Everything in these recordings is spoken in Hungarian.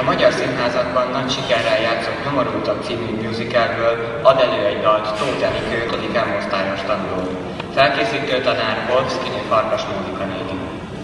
A magyar színházakban nagy sikerrel játszott Nyomorultak című musicalből ad elő egy dalt Tóth Enikő 5. osztályos tanuló. Felkészítő tanár Bolszkinő Farkas Mónika néni.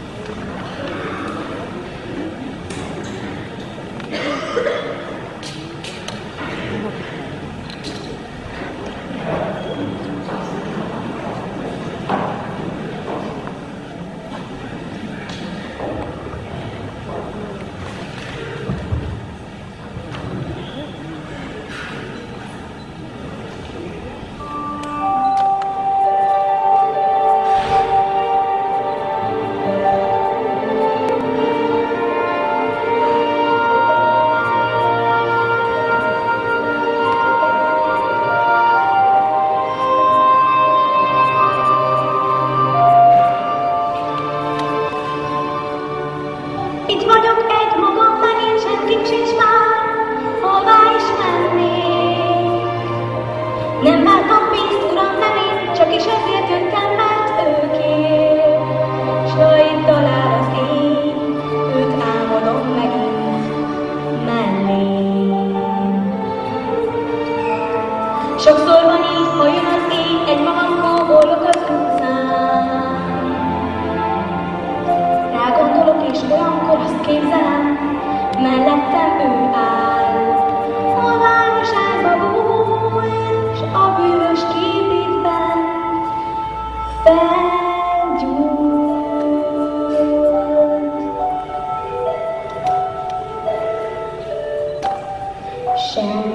Sokszor van így, ha jön az éj, egy magankó boldog az utcán. Rágondolok és olyankor azt képzelem, mellettem ő áll. A városában bújt, s a bűvös képében felgyújt.